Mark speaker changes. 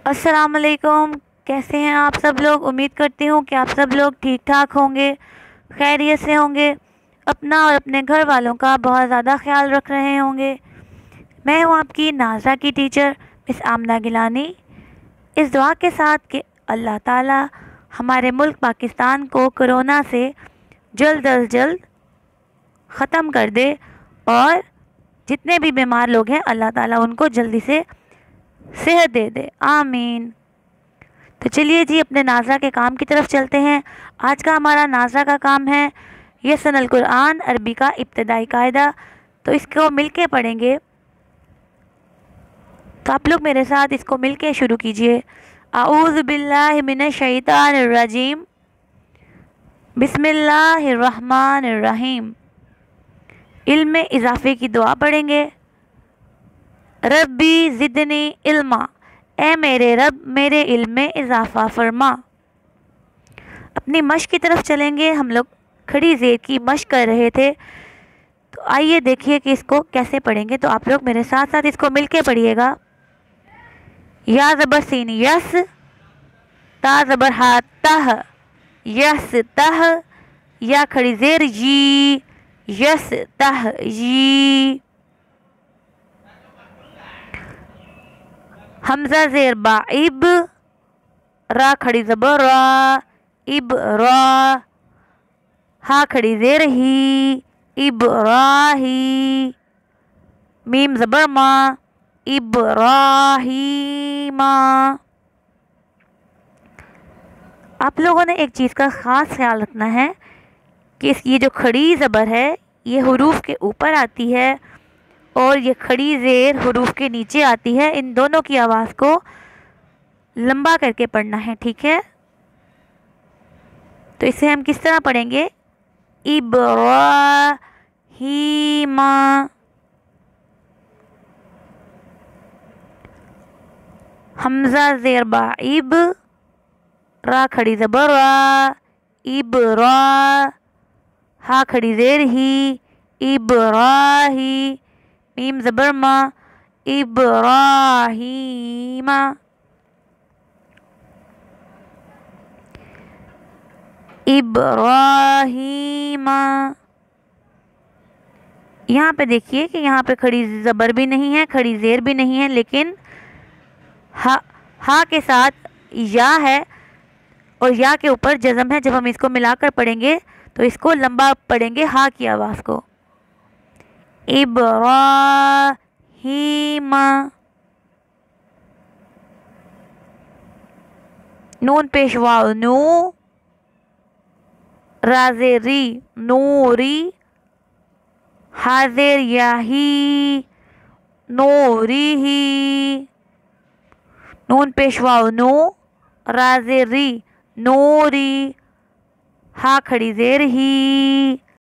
Speaker 1: السلام علیکم، کیسے ہیں آپ سب لوگ؟ امید کرتی ہوں کہ آپ سب لوگ ٹھیک ٹھاک ہوں گے، خیریت سے ہوں گے، اپنا اور اپنے گھر والوں کا بہت زیادہ خیال رکھ رہے ہوں گے۔ میں ہوں آپ کی ناظرہ کی ٹیچر مس آمنہ گیلانی، اس دعا کے ساتھ کہ اللہ تعالی ہمارے ملک پاکستان کو کرونا سے جلد از جلد ختم کر دے، اور جتنے بھی بیمار لوگ ہیں اللہ تعالیٰ ان کو جلدی سے صحت دے دے، آمین۔ تو چلیے جی اپنے ناظرہ کے کام کی طرف چلتے ہیں۔ آج کا ہمارا ناظرہ کا کام ہے یسن القرآن عربی کا ابتدائی قاعدہ، تو اس کو مل کے پڑھیں گے۔ تو آپ لوگ میرے ساتھ اس کو مل کے شروع کیجئے۔ اعوذ باللہ من الشیطان الرجیم، بسم اللہ الرحمن الرحیم۔ علم میں اضافے کی دعا پڑھیں گے۔ ربی زدنی علما، اے میرے رب میرے علم میں اضافہ فرما۔ اپنی مشق کی طرف چلیں گے۔ ہم لوگ کھڑی زیر کی مشق کر رہے تھے، تو آئیے دیکھیے کہ اس کو کیسے پڑھیں گے۔ تو آپ لوگ میرے ساتھ ساتھ اس کو مل کے پڑھیے گا۔ یا زبر سین یس، تا زبر ہا تہ، یس تہ، یا کھڑی زیر جی، یس تہ جی۔ حمزہ زیر با اب، را کھڑی زبر را، اب را، ہا کھڑی زیر ہی، اب را ہی، میم زبر ما، اب را ہی ما۔ آپ لوگوں نے ایک چیز کا خاص خیال رکھنا ہے کہ یہ جو کھڑی زبر ہے یہ حروف کے اوپر آتی ہے، اور یہ کھڑی زیر حروف کے نیچے آتی ہے۔ ان دونوں کی آواز کو لمبا کر کے پڑھنا ہے، ٹھیک ہے؟ تو اسے ہم کس طرح پڑھیں گے؟ ابراہیم، حمزہ زیر با اب، را کھڑی زبر را، اب را، ہا کھڑی زیر ہی، ابراہی، میم زبر ما، ابراہیم۔ ابراہیم۔ یہاں پہ دیکھیے کہ یہاں پہ کھڑی زبر بھی نہیں ہے، کھڑی زیر بھی نہیں ہے، لیکن ہا کے ساتھ یا ہے، اور یا کے اوپر جزم ہے۔ جب ہم اس کو ملا کر پڑھیں گے تو اس کو لمبا پڑھیں گے، ہا کی آواز کو۔ ابراہیم، نون پیش واو نو، رازر ری نوری، حاضر یاہی، نوری ہی، نون پیش واو نو، رازر ری نوری، ہا کھڑی زیر ہی۔